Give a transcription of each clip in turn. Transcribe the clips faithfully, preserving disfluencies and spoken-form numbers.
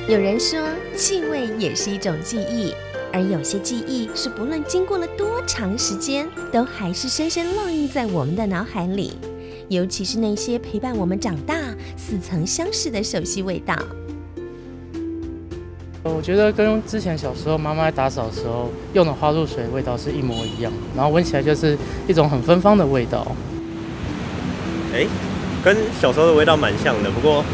有人说，气味也是一种记忆，而有些记忆是不论经过了多长时间，都还是深深烙印在我们的脑海里。尤其是那些陪伴我们长大、似曾相识的熟悉味道。 我觉得跟之前小时候妈妈在打扫的时候用的花露水味道是一模一样，然后闻起来就是一种很芬芳的味道。 哎，跟小时候的味道蛮像的，不过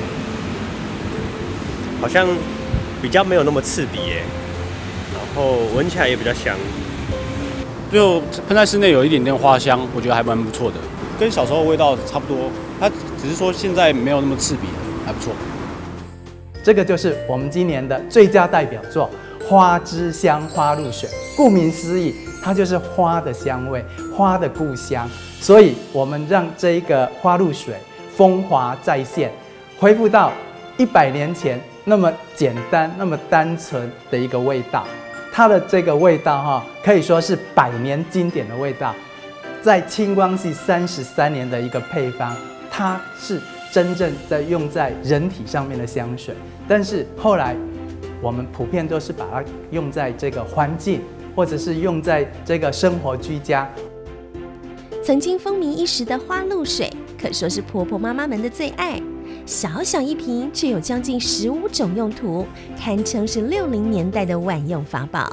好像比较没有那么刺鼻耶，然后闻起来也比较香。 就喷在室内有一点点花香，我觉得还蛮不错的，跟小时候的味道差不多。它只是说现在没有那么刺鼻，还不错。 这个就是我们今年的最佳代表作——花之香花露水。顾名思义，它就是花的香味，花的故乡。所以，我们让这一个花露水风华再现，恢复到一百年前那么简单、那么单纯的一个味道。它的这个味道哈，可以说是百年经典的味道。在清光绪三十三年的一个配方，它是真正在用在人体上面的香水，但是后来我们普遍都是把它用在这个环境，或者是用在这个生活居家。 曾经风靡一时的花露水，可说是婆婆妈妈们的最爱。小小一瓶，却有将近十五种用途，堪称是六零年代的万用法宝。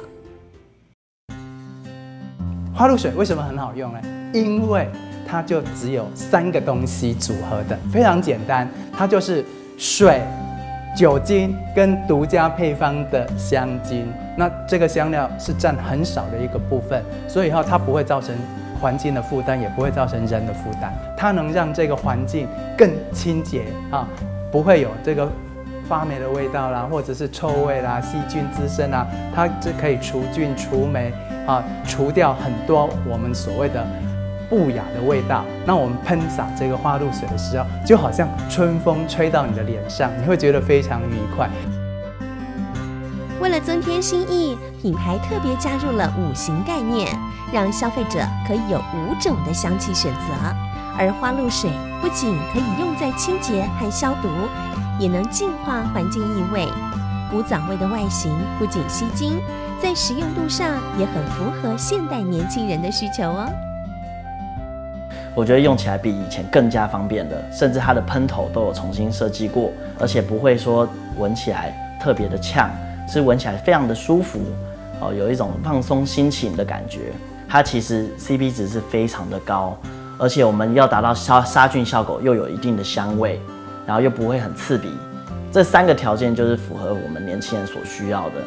花露水为什么很好用呢？因为它就只有三个东西组合的，非常简单，它就是水、酒精跟独家配方的香精。那这个香料是占很少的一个部分，所以哈，它不会造成环境的负担，也不会造成人的负担。它能让这个环境更清洁啊，不会有这个发霉的味道啦，或者是臭味啦、细菌滋生啊。它这可以除菌、除霉啊，除掉很多我们所谓的不雅的味道。那我们喷洒这个花露水的时候，就好像春风吹到你的脸上，你会觉得非常愉快。 为了增添新意，品牌特别加入了五行概念，让消费者可以有五种的香气选择。而花露水不仅可以用在清洁和消毒，也能净化环境异味。古早味的外形不仅吸睛，在实用度上也很符合现代年轻人的需求哦。 我觉得用起来比以前更加方便的，甚至它的喷头都有重新设计过，而且不会说闻起来特别的呛，是闻起来非常的舒服，哦，有一种放松心情的感觉。它其实 C P 值是非常的高，而且我们要达到杀杀菌效果，又有一定的香味，然后又不会很刺鼻，这三个条件就是符合我们年轻人所需要的。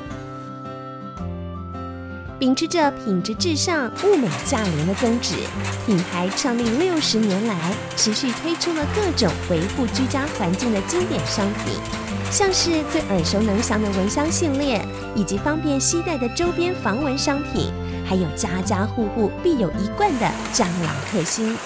秉持着品质至上、物美价廉的宗旨，品牌创立六十年来，持续推出了各种维护居家环境的经典商品，像是最耳熟能详的蚊香系列，以及方便携带的周边防蚊商品，还有家家户户必有一罐的蟑螂克星。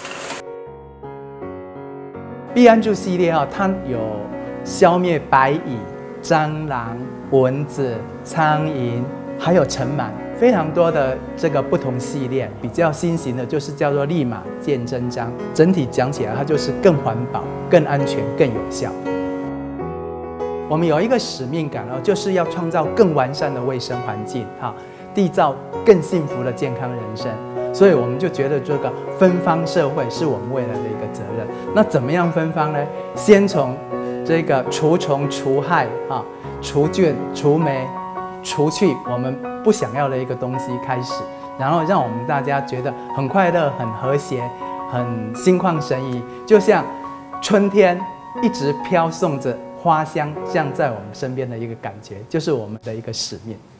避安住系列啊，它有消灭白蚁、蟑螂、蚊子、苍蝇，还有尘螨，非常多的这个不同系列。比较新型的就是叫做立马见真章，整体讲起来它就是更环保、更安全、更有效。我们有一个使命感哦，就是要创造更完善的卫生环境，哈，缔造更幸福的健康人生。所以我们就觉得这个芬芳社会是我们未来的一个责任。那怎么样芬芳呢？先从这个除虫除害啊，除菌除霉，除去我们不想要的一个东西开始，然后让我们大家觉得很快乐、很和谐、很心旷神怡，就像春天一直飘送着花香降在我们身边的一个感觉，就是我们的一个使命。